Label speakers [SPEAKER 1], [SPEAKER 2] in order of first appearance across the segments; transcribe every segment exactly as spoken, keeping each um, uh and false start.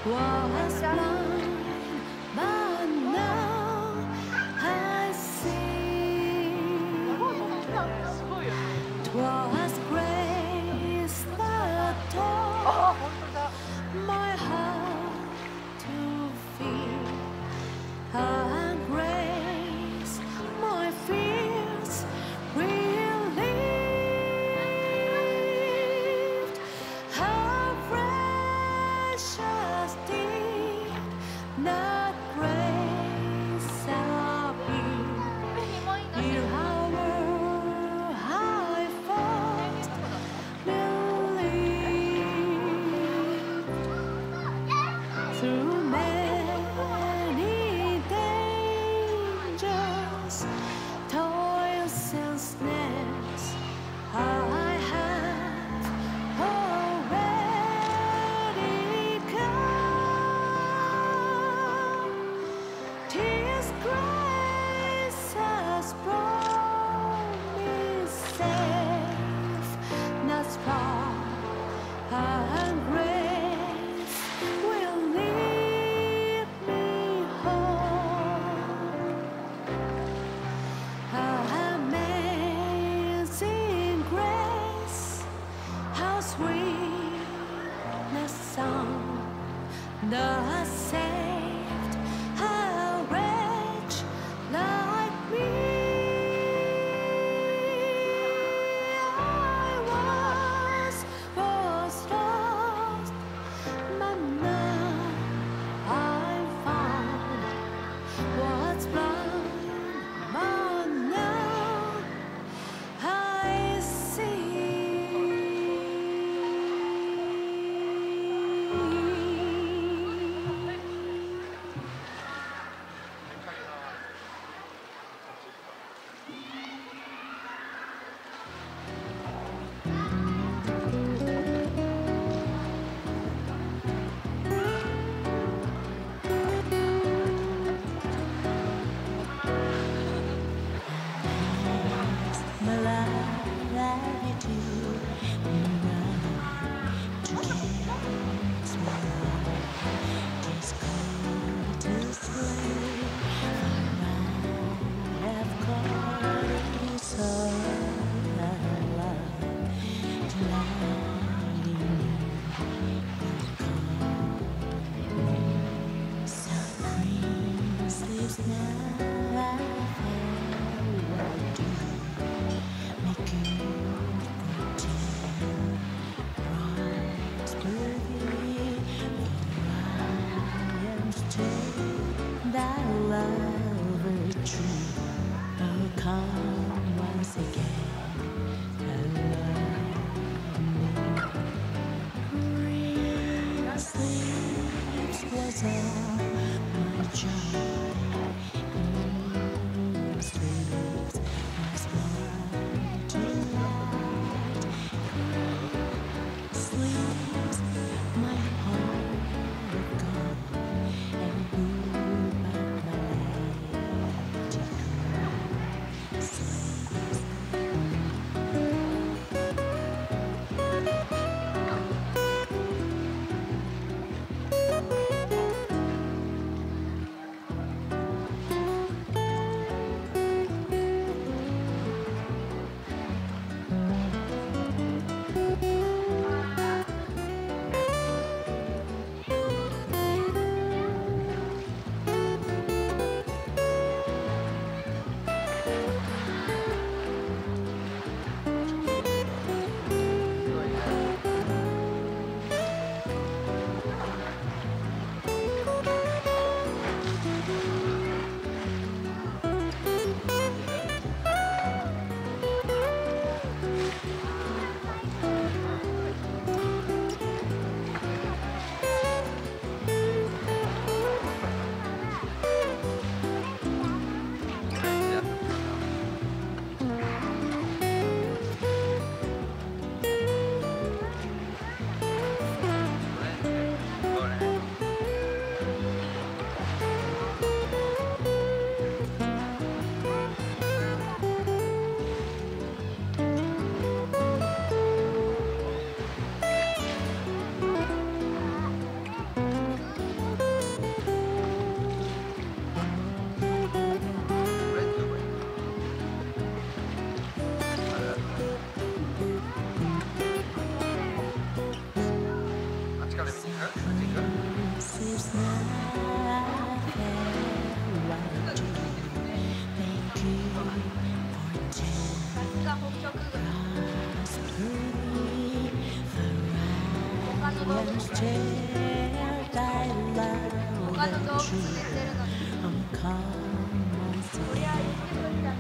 [SPEAKER 1] Was blind, but now I see. 'Twas grace that taught my heart to feel, and grace my fears relieved. How precious did that grace appear in hour I first believed. Through many dangers, toils and snares, I have already come. 'Tis grace has brought me safe thus far, and grace will lead me home. Amazing grace, how sweet the sound that saved a wretch like me. I was was lost, but now I'm found. Was blind, but now I see. My latitude and right to get my is good to slay. For I have caught you so alive, delighting you. Supreme sleeps now. That lover true, oh come once again and love me. Real sleeps was all my joy. Real sleeps was my delight. Real sleeps my heart gone and who. tell thy love
[SPEAKER 2] 他の
[SPEAKER 1] and
[SPEAKER 2] 動物
[SPEAKER 1] truth.
[SPEAKER 2] 寝てるのに
[SPEAKER 1] Oh, come on,
[SPEAKER 2] そりゃ雪降った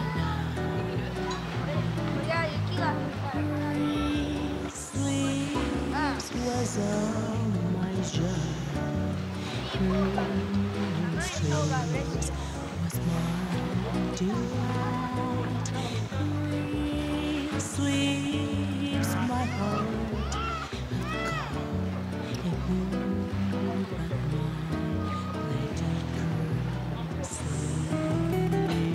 [SPEAKER 2] そりゃ雪が降ったら
[SPEAKER 1] sleep was all my joy. Green
[SPEAKER 2] 寒い方が嬉しい
[SPEAKER 1] was my delight. Green sleeps my heart. And who but my lady girl sleeps?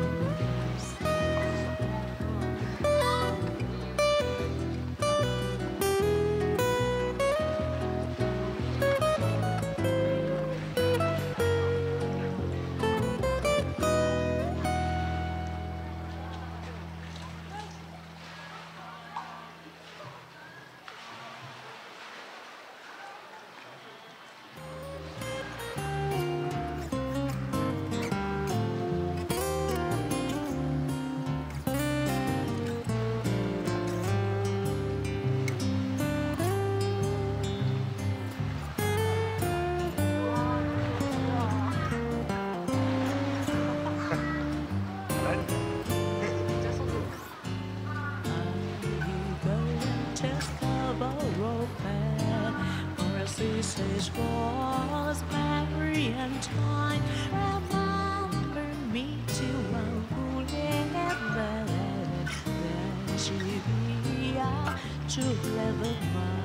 [SPEAKER 1] This was Mary and time. Remember me to one who lived there. Then she be a true love of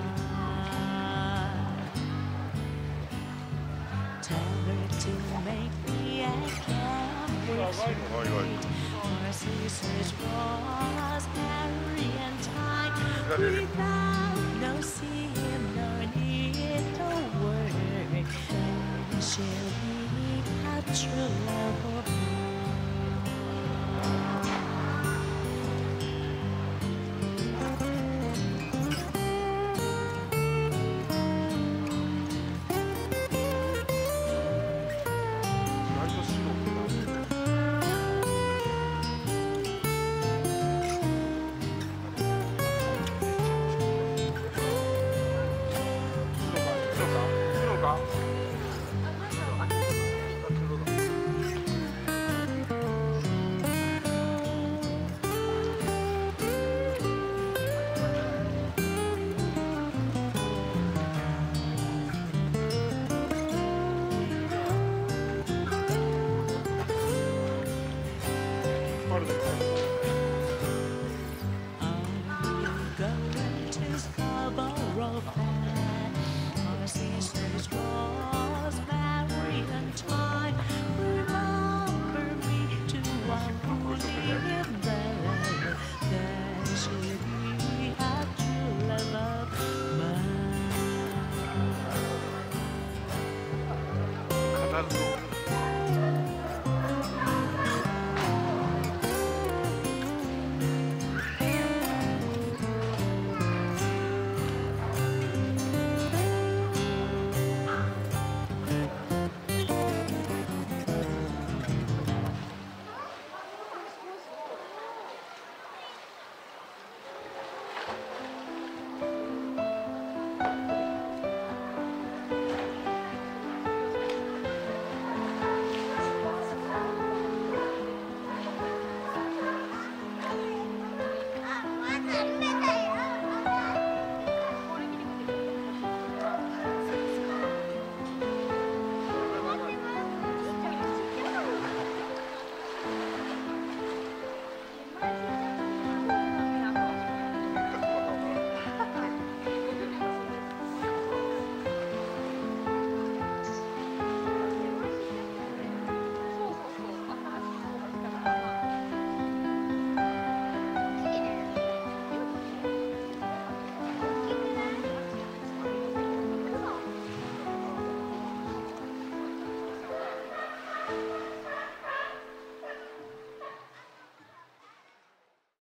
[SPEAKER 1] mine. Tell her to make me a camp for sisters was Mary and time. Without no seeing nor need no word, then she'll be a true love of
[SPEAKER 3] That's cool.